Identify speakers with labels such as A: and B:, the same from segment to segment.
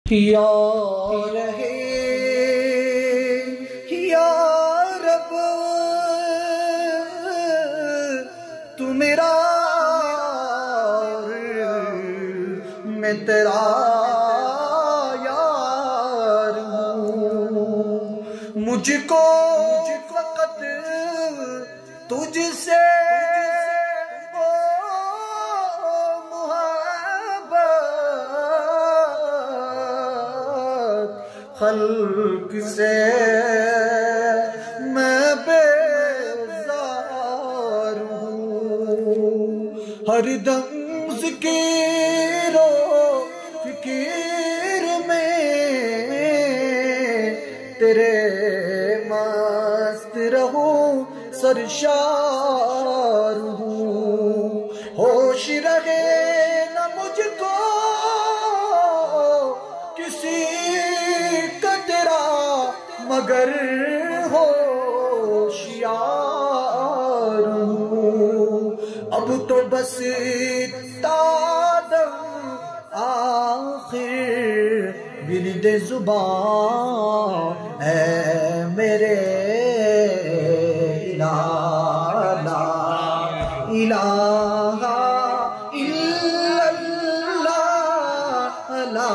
A: یا رہے یا رب تو میرا میں تیرا یار ہوں، مجھ کو فقط تجھ سے خلق سے میں بیزار ہوں، ہر دم ذکر و فکر میں تیرے مست رہوں سرشار ہوں، ہوش رہے نہ مجھ کو کسی مگر ہوشیار ہوں، اب تو بس تادم آخر ورد زبان اے میرے لا الہ الا اللہ، لا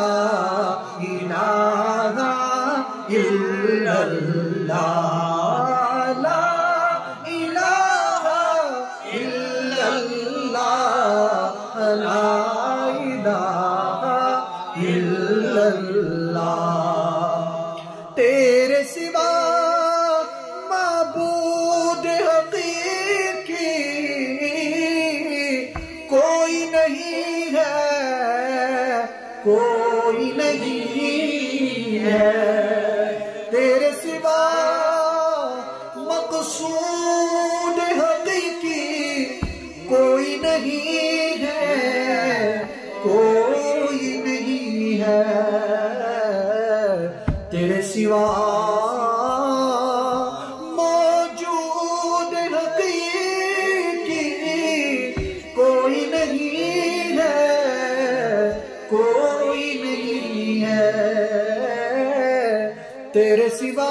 A: الہ الا اللہ، لا الہ الا اللہ، لا الہ الا اللہ، تیرے سوا معبود حقیقی کوئی نہیں ہے، کوئی نہیں ہے، تیرے سوا مقصود حقیقی کوئی نہیں ہے، کوئی نہیں ہے، تیرے سوا موجود حقیقی کوئی نہیں ہے، کوئی نہیں ہے، تیرے سوا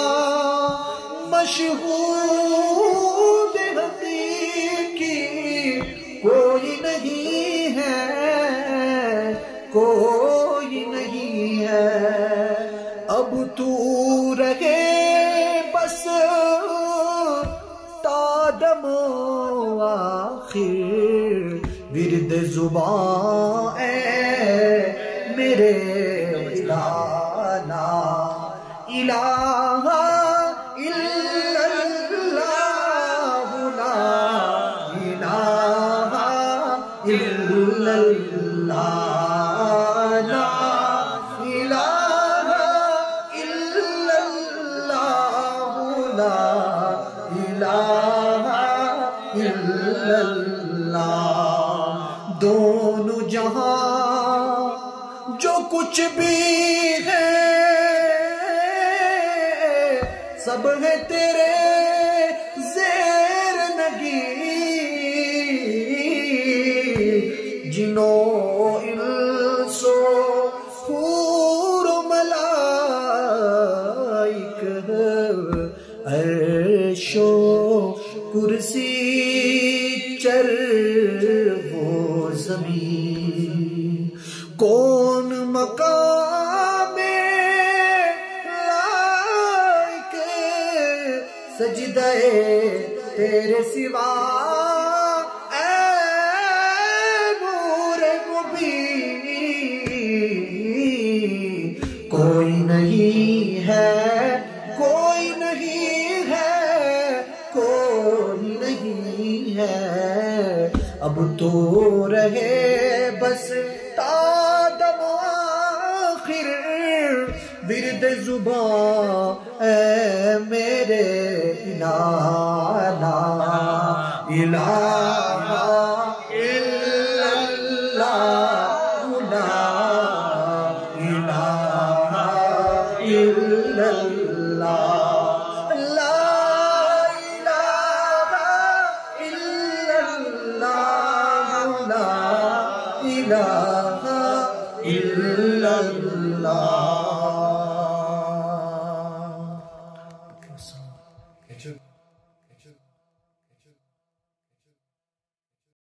A: مشہود حقیقی کوئی نہیں ہے، کوئی نہیں ہے، اب تو رہے بس تادم آخر ورد زبان اے میرے لا الہ الا اللہ، لا الہ الا اللہ، لا الہ الا اللہ، لا الہ الا اللہ، دونوں جہاں جو کچھ بھی ہے سب ہے تیرے زیر نگی، جنوں انس و حور و ملائک، عرش و کرسی چر و زمین، کون مقام سجدہ تیرے سوا اے نور مبین، کوئی نہیں ہے، کوئی نہیں ہے، کوئی نہیں ہے، اب تو رہے بس تادم آخر ورد زبان اے میرے الہ، لا الہ الا اللہ، لا الہ الا اللہ، لا الہ الا اللہ، لا الہ الا اللہ۔ illallah.